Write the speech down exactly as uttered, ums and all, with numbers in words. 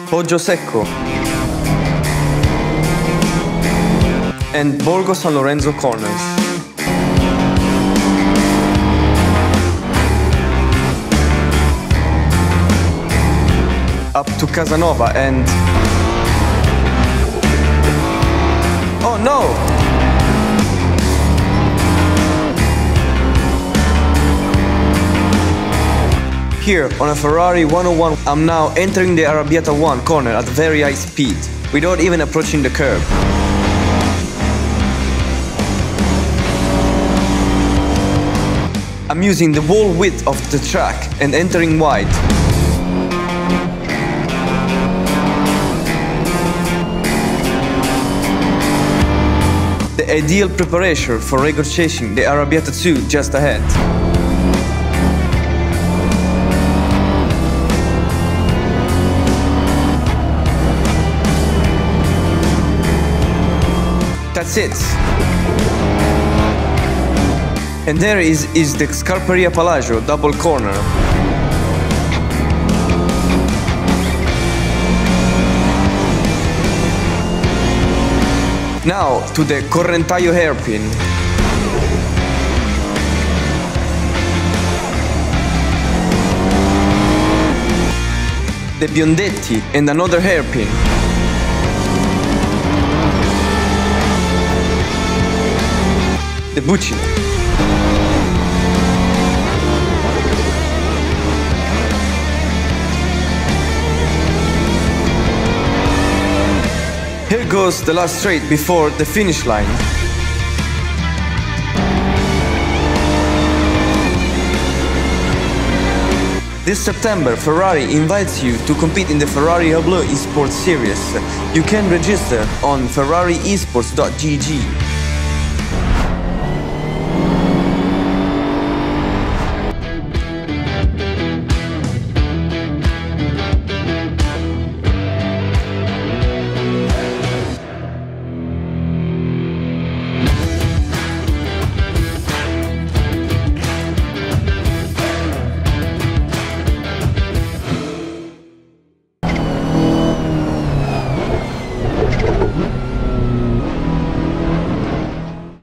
Poggio Secco, and Borgo San Lorenzo corners. Up to Casanova and... Oh no! Here on a Ferrari one oh one, I'm now entering the Arrabbiata one corner at very high speed, without even approaching the curb. I'm using the whole width of the track and entering wide. The ideal preparation for rigor chasing the Arrabbiata two just ahead. That's it. And there is, is the Scarperia Palagio double corner. Now to the Correntaio hairpin. The Biondetti and another hairpin. The Bucine. Here goes the last straight before the finish line. This September, Ferrari invites you to compete in the Ferrari Hublot Esports Series. You can register on ferrari esports dot g g.